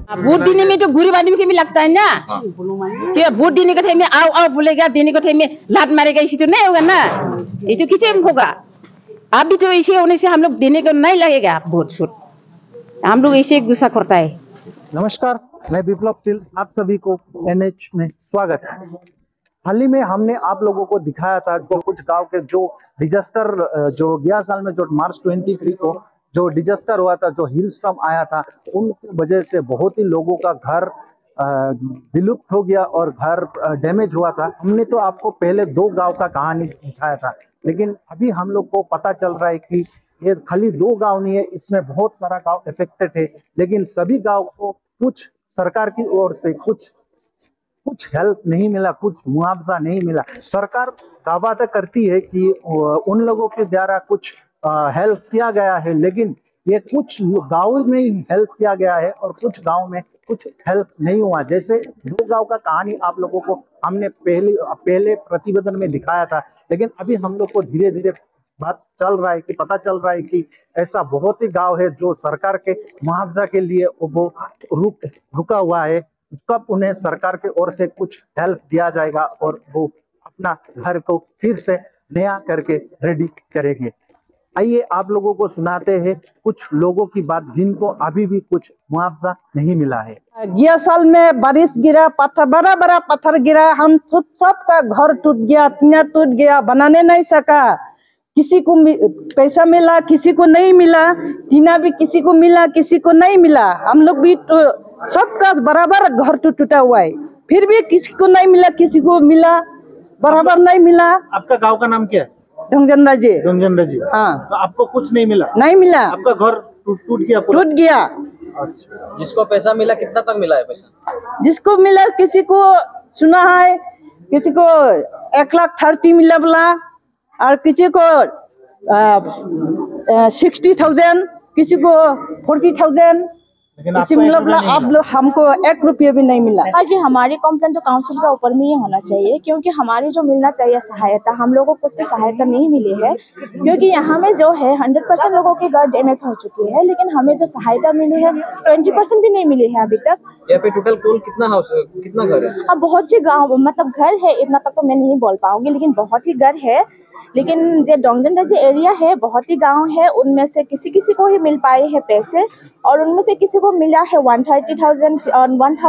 Vote देने में तो गरीब आदमी को भी लगता है ना कि वोट देने के टाइम में आओ आओ बोलेगा, देने के टाइम में लात मारेगा, इसी तो नहीं होगा ना। ये तो किसी में होगा। आप भी तो ऐसे होने से हम लोग देने को नहीं लगेगा वोट छूट, हम लोग ऐसे गुस्सा करता है। नमस्कार, मैं विप्लव सिल, आप सभी को NH में स्वागत है। हाल ही में हमने आप लोगों को दिखाया था जो कुछ गांव के जो डिजास्टर जो गया साल में जो मार्च 23 को जो डिजास्टर हुआ था, जो हिल स्टॉर्म आया था, उनकी वजह से बहुत ही लोगों का घर विलुप्त हो गया और घर डैमेज हुआ था। हमने तो आपको पहले 2 गांव का कहानी दिखाया था, लेकिन अभी हम लोग को पता चल रहा है कि ये खाली 2 गांव नहीं है, इसमें बहुत सारा गांव इफेक्टेड है। लेकिन सभी गांव को कुछ सरकार की ओर से कुछ हेल्प नहीं मिला, कुछ मुआवजा नहीं मिला। सरकार दावा तो करती है कि उन लोगों के द्वारा कुछ हेल्प किया गया है, लेकिन ये कुछ गाँव में ही हेल्प किया गया है और कुछ गांव में कुछ हेल्प नहीं हुआ। जैसे 2 गांव का कहानी आप लोगों को हमने पहले प्रतिवेदन में दिखाया था, लेकिन अभी हम लोग को धीरे धीरे बात चल रहा है कि पता चल रहा है कि ऐसा बहुत ही गांव है जो सरकार के मुआवजा के लिए वो रुका हुआ है। कब उन्हें सरकार की ओर से कुछ हेल्प दिया जाएगा और वो अपना घर को फिर से नया करके रेडी करेंगे। आइए आप लोगों को सुनाते हैं कुछ लोगों की बात जिनको अभी भी कुछ मुआवजा नहीं मिला है। गया साल में बारिश गिरा, पत्थर बड़ा बड़ा पत्थर गिरा, हम सबका घर टूट गया, टीना टूट गया, बनाने नहीं सका। किसी को पैसा मिला, किसी को नहीं मिला, टीना भी किसी को मिला, किसी को नहीं मिला। हम लोग भी तो सबका बराबर घर टूटा हुआ है, फिर भी किसी को नहीं मिला, किसी को मिला, बराबर नहीं मिला। आपका गांव का नाम क्या है? ढंगजनरा जी। ढंगजनरा जी। हाँ, तो आपको कुछ नहीं मिला? नहीं मिला। आपका घर टूट गया? टूट गया। अच्छा, जिसको पैसा मिला कितना तक मिला है पैसा? जिसको मिला, किसी को सुना है किसी को 1,30,000 मिला बोला, और किसी को 60,000, किसी को 40,000, किसी मतलब आप लोग हमको 1 रुपया भी नहीं मिला। हाँ जी, हमारी कंप्लेन तो काउंसिल का ऊपर में ही होना चाहिए, क्योंकि हमारी जो मिलना चाहिए सहायता, हम लोगों को उसमें सहायता नहीं मिली है। क्योंकि यहाँ में जो है 100% लोगों के घर डैमेज हो चुकी है, लेकिन हमें जो सहायता मिली है 20% भी नहीं मिली है अभी तक। यहाँ पे टोटल कुल कितना घर है? अब बहुत से गाँव मतलब घर है, इतना तक तो मैं नहीं बोल पाऊंगी, लेकिन बहुत ही घर है। लेकिन जो डोंगजनरा जो एरिया है, बहुत ही गांव है, उनमें से किसी किसी को ही मिल पाए हैं पैसे, और उनमें से किसी को मिला है 130,000 और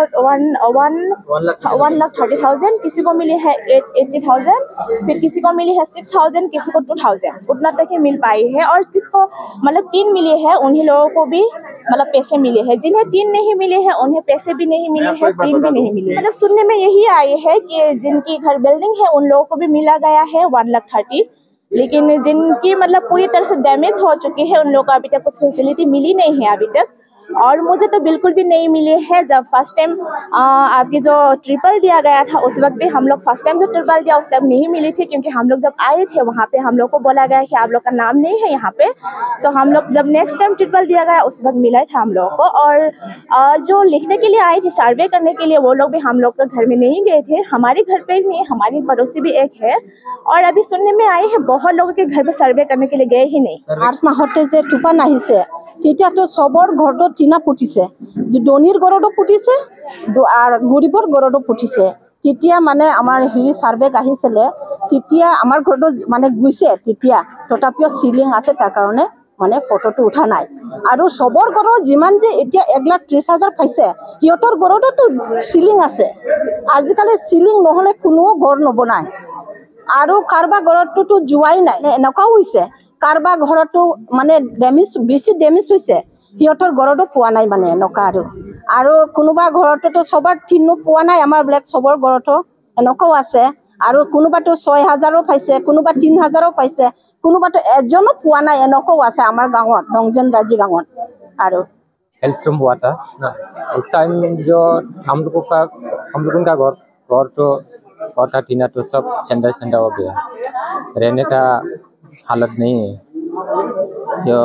1,30,000, किसी को मिले है 80,000, फिर किसी को मिली है 6,000, किसी को 2,000, उतना तक ही मिल पाई है। और किसको मतलब 3 मिले हैं, उन्हीं लोगों को भी मतलब पैसे मिले हैं। जिन्हें 3 नहीं मिले हैं उन्हें पैसे भी नहीं मिले हैं, 3 भी नहीं मिले। मतलब सुनने में यही आए है कि जिनकी घर बिल्डिंग है उन लोगों को भी मिला गया है 1,30,000, लेकिन जिनकी मतलब पूरी तरह से डैमेज हो चुकी है उन लोगों को अभी तक कुछ फैसिलिटी मिली नहीं है अभी तक। और मुझे तो बिल्कुल भी नहीं मिली है। जब फर्स्ट टाइम आपकी जो ट्रिपल दिया गया था, उस वक्त भी हम लोग फर्स्ट टाइम जो ट्रिपल दिया उस टाइम नहीं मिली थी, क्योंकि हम लोग जब आए थे वहाँ पे हम लोग को बोला गया कि आप लोग का नाम नहीं है यहाँ पे। तो हम लोग जब नेक्स्ट टाइम ट्रिपल दिया गया उस वक्त मिला था हम लोग को। और जो लिखने के लिए आए थे, सर्वे करने के लिए, वो लोग भी हम लोग के घर में नहीं गए थे। हमारे घर पे नहीं, हमारी पड़ोसी भी एक है, और अभी सुनने में आए हैं बहुत लोगों के घर पे सर्वे करने के लिए गए ही नहीं। 8 माहते जे टुपा नाहिसे তেতিয়া তো সবৰ ঘৰতো টিনা ফুটিছে, ধনীৰ ঘৰতো ফুটিছে আৰু গৰীবৰ ঘৰতো ফুটিছে। তেতিয়া মানে আমাৰ হেৰি সাৰ্ভেক আহিছিলে, তেতিয়া আমাৰ ঘৰতো মানে গৈছে, তেতিয়া তথাপিও সিলিং আছে, তাৰ কাৰণে মানে ফটোটো উঠা নাই। আৰু সবৰ ঘৰৰ যিমান যে এতিয়া 1,30,000 পাইছে, সিহঁতৰ ঘৰতো সিলিং আছে। আজিকালি সিলিং নহ'লে কোনো ঘৰ নবনায়, আৰু কাৰোবাৰ ঘৰতো যোৱাই নাই। এনেকুৱাও হৈছে কাৰোবাৰ ঘৰতো মানে বেছি ডেমেজ হৈছে, সিহঁতৰ ঘৰতো পোৱা নাই মানে এনেকুৱা। আৰু কোনোবা ঘৰতো সবৰ ঠিনো পোৱা নাই, আমাৰ বিলাক সবৰ ঘৰতো এনেকুৱাও আছে। আৰু কোনোবাতো 6,000ও পাইছে, কোনোবা 3,000ও পাইছে, কোনোবাতো এজনো পোৱা নাই, এনেকুৱাও আছে আমাৰ গাঁৱত, ढंगजनराजी गाँवत। और हेल्पस्ट्रॉम हुआ था ना, उस टाइम जो हम लोगों का घर तो था, टीना तो सब चंदा हो गया, रहने का हालत नहीं है। जो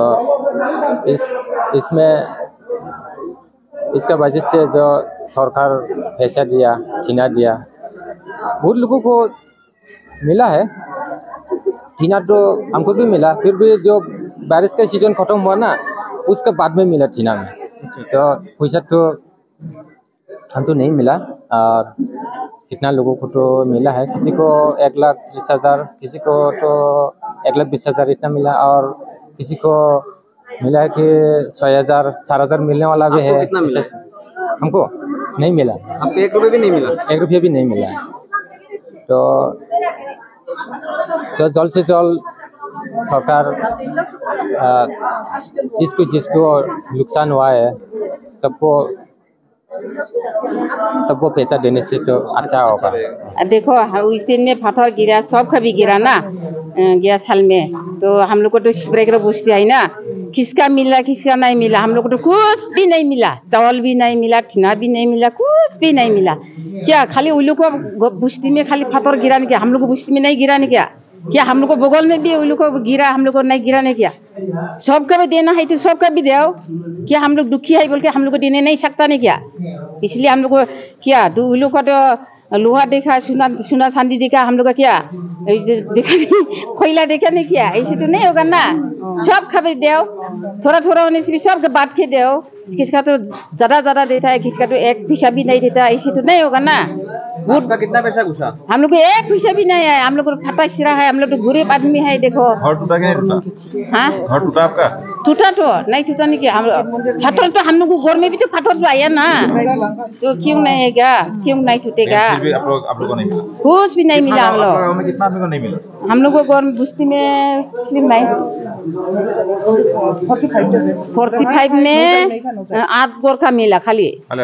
इसमें इसका वजह से जो सरकार पैसा दिया, टीना दिया, बहुत लोगों को मिला है। टीना तो हमको भी मिला, फिर भी जो बारिश का सीजन खत्म हुआ ना, उसके बाद में मिला टीना में। तो पैसा तो हमको नहीं मिला। और कितना लोगों को तो मिला है, किसी को 1,30,000, किसी को तो 1,20,000 इतना मिला, और किसी को मिला है कि 6,000, 4,000 मिलने वाला भी है। कितना मिला? हमको नहीं मिला। आपको 1 रुपये भी नहीं मिला? 1 रुपया भी नहीं मिला। तो जल्द से जल्द सरकार जिसको नुकसान हुआ है सबको पैसा देने से तो अच्छा होगा। देखो उसी ने पत्थर गिरा, सबका भी गिरा ना गया साल में, तो हम लोग को तो स्प्रे पूछते है ना, किसका मिला किसका नहीं मिला। हम लोग को तो कुछ भी नहीं मिला, चावल भी नहीं मिला, टीना भी नहीं मिला, कुछ भी नहीं मिला। क्या खाली उन लोग को बस्ती में खाली पत्थर गिराने क्या, हम लोग को बस्ती में नहीं गिराने क्या हम लोग को बगल में भी उन लोग को गिरा, हम लोग को नहीं गिराने क्या। सबका भी देना है तो सबका भी दो, क्या हम लोग दुखी है बोल के हम लोग को देने नहीं सकता नहीं क्या। इसलिए हम लोग को क्या उन लोग का तो लोहा देखा, सोना चांदी देखा, हम लोग का क्या देखा नहीं, कोयला देखा नहीं क्या। ऐसे तो नहीं होगा ना, सब खबर दो, थोड़ा थोड़ा होने से भी सब बात के दो। किसका तो ज्यादा देता है, किसका तो 1 पैसा भी नहीं देता, ऐसे तो नहीं होगा ना। आपका कितना पैसा घुसा? हम लोग को 1 पैसा भी नहीं है, हम लोग को फटा सिरा है, हम लोग तो गरीब आदमी है। देखो घर टूटा कि नहीं टूटा? हाँ घर टूटा आपका? टूटा तो नहीं, टूटा नहीं क्या। फटल तो हम लोग को घर में भी तो फटल तो आया ना, तो क्यों नहीं है क्या, क्यों नहीं टूटेगा। फिर भी आप लोग को नहीं मिला? कुछ भी नहीं मिला। हम लोग गाँव में कितना आदमी को नहीं मिला? हम लोग को घर में बस्ती में 45 में 8 गोर का मिला खाली।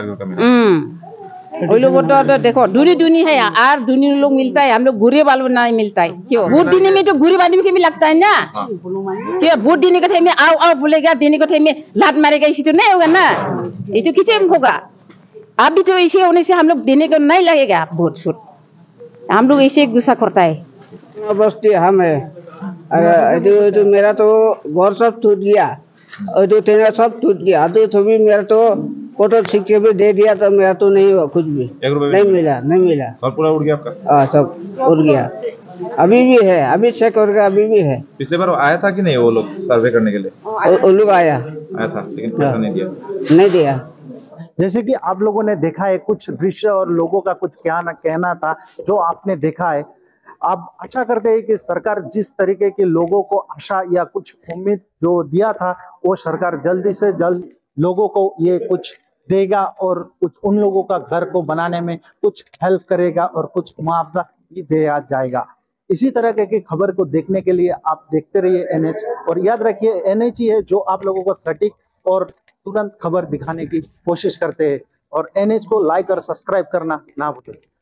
वो लोग तो देखो दूनी है यार, दूनी लोग मिलता है, हम लोग बुरे वालों नहीं मिलता है। क्यों वोट देने में तो बुरे आदमी के भी लगता है ना। क्यों वोट देने के टाइम में आओ बोलेगा, देने के टाइम में लात मारेगा, इसी तो नहीं होगा ना। ये तो किसे होगा। आप भी तो ऐसे होने से हम लोग देने को नहीं लगेगा वोट छूट, हम लोग ऐसे गुस्सा करता है। बस्ती हम है, तो मेरा तो घर सब टूट गया, और तो तेरा सब टूट गया, तो भी मेरा तो फोटो सिक्के भी दे दिया, तो मेरा तो नहीं हुआ, कुछ भी 1 रुपया नहीं मिला। सब पूरा उड़ गया आपका? हाँ सब उड़ गया। अभी भी है, अभी चेक करके अभी भी है। पिछले बार आया था कि नहीं वो लोग सर्वे करने के लिए? वो लोग आया था, लेकिन पैसा नहीं दिया। जैसे कि आप लोगों ने देखा है कुछ दृश्य और लोगों का कुछ क्या ना कहना था जो आपने देखा है। आप आशा करते हैं कि सरकार जिस तरीके के लोगों को आशा या कुछ उम्मीद जो दिया था, वो सरकार जल्दी से जल्द लोगों को ये कुछ देगा और कुछ उन लोगों का घर को बनाने में कुछ हेल्प करेगा और कुछ मुआवजा भी दिया जाएगा। इसी तरह की खबर को देखने के लिए आप देखते रहिए NH, और याद रखिए NH ही है जो आप लोगों को सटीक और तुरंत खबर दिखाने की कोशिश करते हैं। और NH को लाइक और सब्सक्राइब करना ना भूलें।